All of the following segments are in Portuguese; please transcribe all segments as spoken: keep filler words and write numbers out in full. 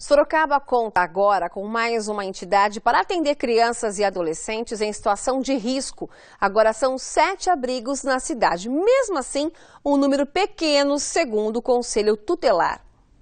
Sorocaba conta agora com mais uma entidade para atender crianças e adolescentes em situação de risco. Agora são sete abrigos na cidade. Mesmo assim, um número pequeno, segundo o Conselho Tutelar.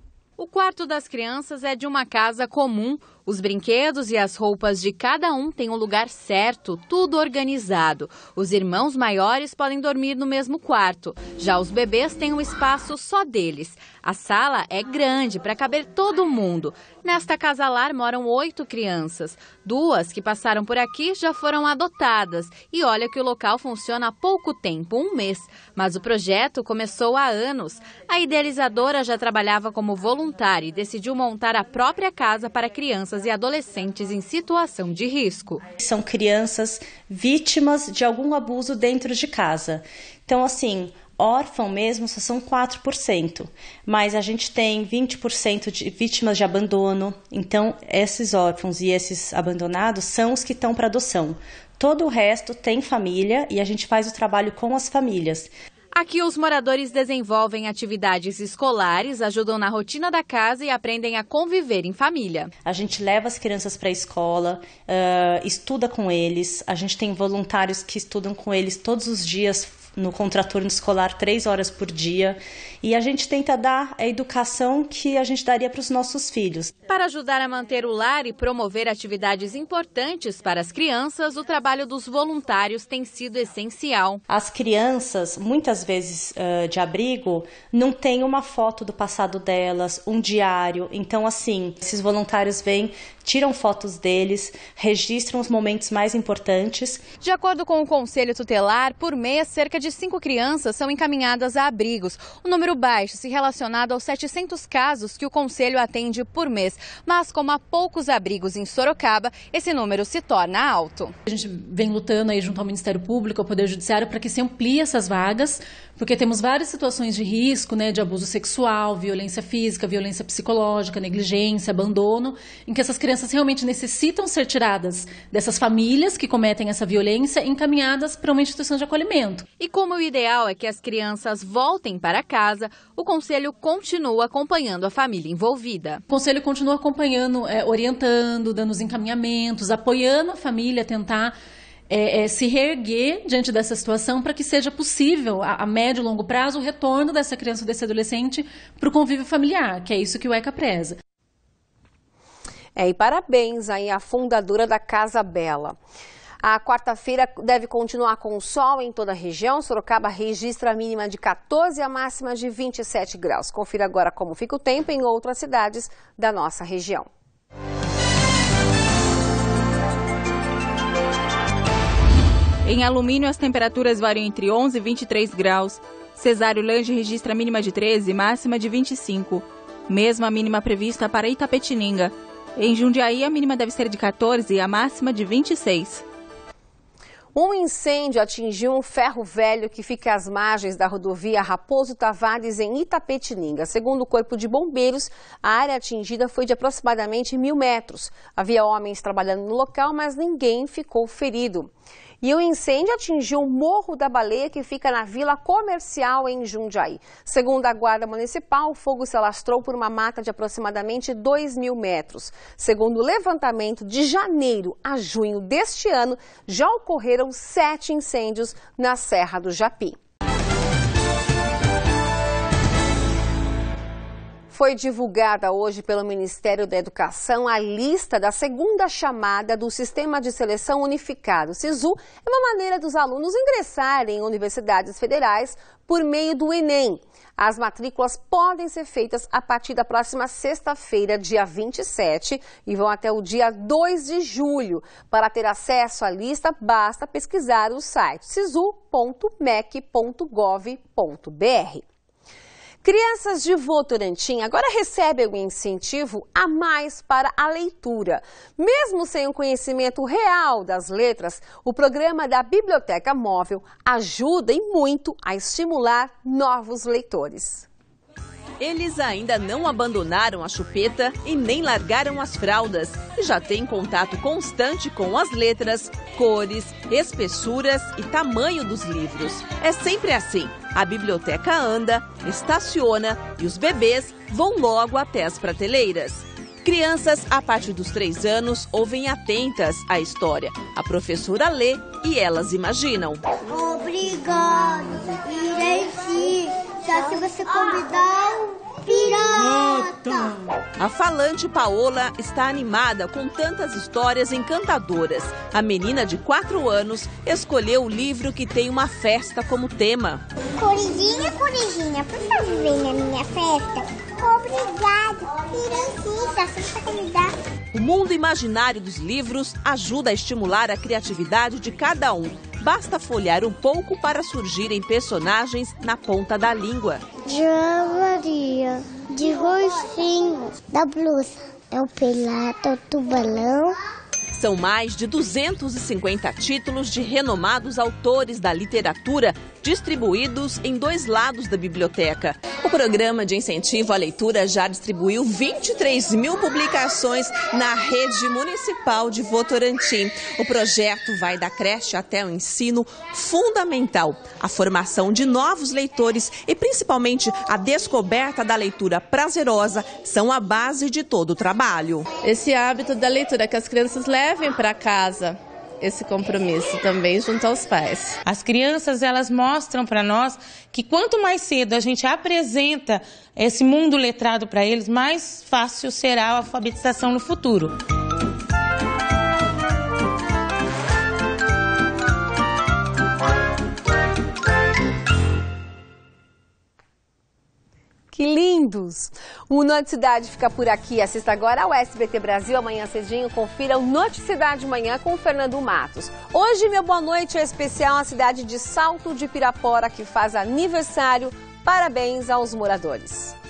O quarto das crianças é de uma casa comum. Os brinquedos e as roupas de cada um têm um lugar certo, tudo organizado. Os irmãos maiores podem dormir no mesmo quarto. Já os bebês têm um espaço só deles. A sala é grande para caber todo mundo. Nesta casa-lar moram oito crianças. Duas que passaram por aqui já foram adotadas. E olha que o local funciona há pouco tempo, um mês. Mas o projeto começou há anos. A idealizadora já trabalhava como voluntária e decidiu montar a própria casa para crianças e adolescentes em situação de risco. São crianças vítimas de algum abuso dentro de casa. Então, assim, órfão mesmo só são quatro por cento, mas a gente tem vinte por cento de vítimas de abandono. Então, esses órfãos e esses abandonados são os que estão para adoção. Todo o resto tem família e a gente faz o trabalho com as famílias. Aqui os moradores desenvolvem atividades escolares, ajudam na rotina da casa e aprendem a conviver em família. A gente leva as crianças para a escola, uh, estuda com eles, a gente tem voluntários que estudam com eles todos os dias no contraturno escolar, três horas por dia, e a gente tenta dar a educação que a gente daria para os nossos filhos. Para ajudar a manter o lar e promover atividades importantes para as crianças, o trabalho dos voluntários tem sido essencial. As crianças, muitas vezes uh, de abrigo, não têm uma foto do passado delas, um diário. Então, assim, esses voluntários vêm, tiram fotos deles, registram os momentos mais importantes. De acordo com o Conselho Tutelar, por mês, cerca de cinco crianças são encaminhadas a abrigos. Um número baixo se relacionado aos setecentos casos que o Conselho atende por mês. Mas como há poucos abrigos em Sorocaba, esse número se torna alto. A gente vem lutando aí junto ao Ministério Público, ao Poder Judiciário, para que se amplie essas vagas, porque temos várias situações de risco, né, de abuso sexual, violência física, violência psicológica, negligência, abandono, em que essas crianças realmente necessitam ser tiradas dessas famílias que cometem essa violência e encaminhadas para uma instituição de acolhimento. E como o ideal é que as crianças voltem para casa, o Conselho continua acompanhando a família envolvida. O Conselho continua acompanhando, é, orientando, dando os encaminhamentos, apoiando a família a tentar É, é, se reerguer diante dessa situação para que seja possível, a, a médio e longo prazo, o retorno dessa criança ou desse adolescente para o convívio familiar, que é isso que o ECA preza. É, e parabéns aí à fundadora da Casa Bela. A quarta-feira deve continuar com sol em toda a região. Sorocaba registra a mínima de quatorze e a máxima de vinte e sete graus. Confira agora como fica o tempo em outras cidades da nossa região. Em Alumínio, as temperaturas variam entre onze e vinte e três graus. Cesário Lange registra a mínima de treze e máxima de vinte e cinco. Mesma mínima prevista para Itapetininga. Em Jundiaí, a mínima deve ser de quatorze e a máxima de vinte e seis. Um incêndio atingiu um ferro velho que fica às margens da rodovia Raposo Tavares, em Itapetininga. Segundo o Corpo de Bombeiros, a área atingida foi de aproximadamente mil metros. Havia homens trabalhando no local, mas ninguém ficou ferido. E o incêndio atingiu o Morro da Baleia, que fica na Vila Comercial, em Jundiaí. Segundo a Guarda Municipal, o fogo se alastrou por uma mata de aproximadamente dois mil metros. Segundo o levantamento, de janeiro a junho deste ano, já ocorreram sete incêndios na Serra do Japi. Foi divulgada hoje pelo Ministério da Educação a lista da segunda chamada do Sistema de Seleção Unificado. SISU é uma maneira dos alunos ingressarem em universidades federais por meio do Enem. As matrículas podem ser feitas a partir da próxima sexta-feira, dia vinte e sete, e vão até o dia dois de julho. Para ter acesso à lista, basta pesquisar o site sisu ponto mec ponto gov ponto br. Crianças de Votorantim agora recebem um incentivo a mais para a leitura. Mesmo sem o conhecimento real das letras, o programa da Biblioteca Móvel ajuda e muito a estimular novos leitores. Eles ainda não abandonaram a chupeta e nem largaram as fraldas e já têm contato constante com as letras, cores, espessuras e tamanho dos livros. É sempre assim. A biblioteca anda, estaciona e os bebês vão logo até as prateleiras. Crianças, a partir dos três anos, ouvem atentas a história. A professora lê e elas imaginam. Obrigado, irei sim, só se você convidar o pirata. A falante Paola está animada com tantas histórias encantadoras. A menina de quatro anos escolheu o livro que tem uma festa como tema. Corujinha, corujinha, por favor, vem na minha festa. Obrigado, irei sim, só se você convidar. O mundo imaginário dos livros ajuda a estimular a criatividade de cada um. Basta folhear um pouco para surgirem personagens na ponta da língua. João Maria, de roxinho, da blusa, é o pelado, é o tubalão. São mais de duzentos e cinquenta títulos de renomados autores da literatura distribuídos em dois lados da biblioteca. O programa de incentivo à leitura já distribuiu vinte e três mil publicações na rede municipal de Votorantim. O projeto vai da creche até o ensino fundamental. A formação de novos leitores e principalmente a descoberta da leitura prazerosa são a base de todo o trabalho. Esse hábito da leitura, que as crianças levem para casa esse compromisso também junto aos pais. As crianças, elas mostram para nós que quanto mais cedo a gente apresenta esse mundo letrado para eles, mais fácil será a alfabetização no futuro. Que lindos! O Noticidade fica por aqui. Assista agora ao S B T Brasil. Amanhã cedinho, confira o Noticidade Manhã com o Fernando Matos. Hoje, meu boa noite é especial à cidade de Salto de Pirapora, que faz aniversário. Parabéns aos moradores.